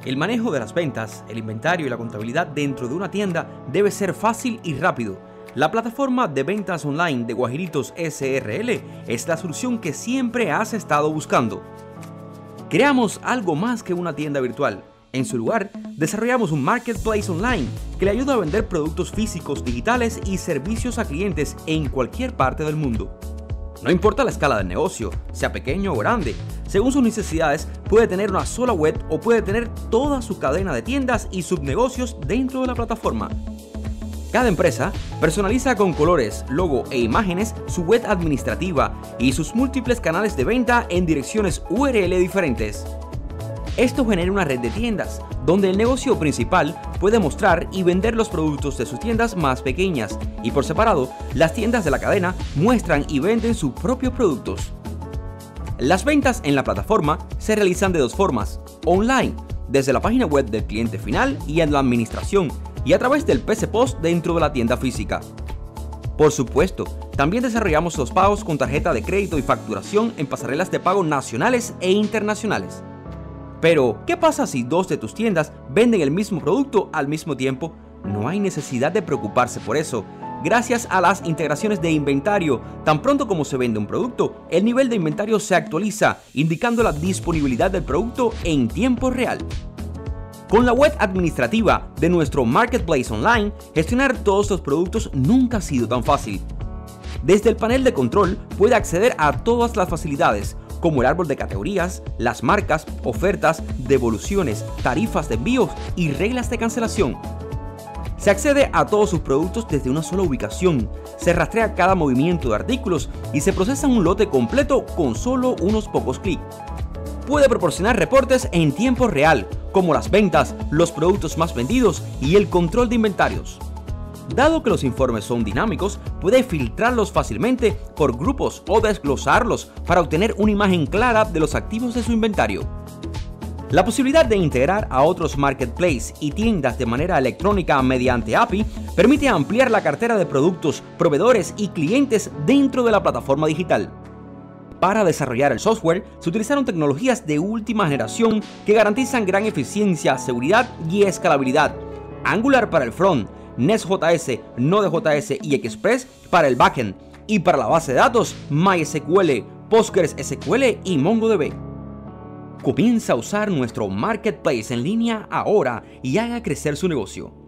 El manejo de las ventas, el inventario y la contabilidad dentro de una tienda debe ser fácil y rápido. La plataforma de ventas online de Guajiritos SRL es la solución que siempre has estado buscando. Creamos algo más que una tienda virtual. En su lugar, desarrollamos un marketplace online que le ayuda a vender productos físicos, digitales y servicios a clientes en cualquier parte del mundo. No importa la escala del negocio, sea pequeño o grande, según sus necesidades puede tener una sola web o puede tener toda su cadena de tiendas y subnegocios dentro de la plataforma. Cada empresa personaliza con colores, logo e imágenes su web administrativa y sus múltiples canales de venta en direcciones URL diferentes. Esto genera una red de tiendas, donde el negocio principal puede mostrar y vender los productos de sus tiendas más pequeñas, y por separado, las tiendas de la cadena muestran y venden sus propios productos. Las ventas en la plataforma se realizan de dos formas: online, desde la página web del cliente final y en la administración, y a través del PC Post dentro de la tienda física. Por supuesto, también desarrollamos los pagos con tarjeta de crédito y facturación en pasarelas de pago nacionales e internacionales. Pero, ¿qué pasa si dos de tus tiendas venden el mismo producto al mismo tiempo? No hay necesidad de preocuparse por eso. Gracias a las integraciones de inventario, tan pronto como se vende un producto, el nivel de inventario se actualiza, indicando la disponibilidad del producto en tiempo real. Con la web administrativa de nuestro Marketplace Online, gestionar todos los productos nunca ha sido tan fácil. Desde el panel de control puede acceder a todas las facilidades, como el árbol de categorías, las marcas, ofertas, devoluciones, tarifas de envíos y reglas de cancelación. Se accede a todos sus productos desde una sola ubicación, se rastrea cada movimiento de artículos y se procesa un lote completo con solo unos pocos clics. Puede proporcionar reportes en tiempo real, como las ventas, los productos más vendidos y el control de inventarios. Dado que los informes son dinámicos, puede filtrarlos fácilmente por grupos o desglosarlos para obtener una imagen clara de los activos de su inventario. La posibilidad de integrar a otros marketplaces y tiendas de manera electrónica mediante API permite ampliar la cartera de productos, proveedores y clientes dentro de la plataforma digital. Para desarrollar el software, se utilizaron tecnologías de última generación que garantizan gran eficiencia, seguridad y escalabilidad. Angular para el front, Nest.js, Node.js y Express para el backend, y para la base de datos MySQL, PostgreSQL y MongoDB. Comienza a usar nuestro marketplace en línea ahora y haga crecer su negocio.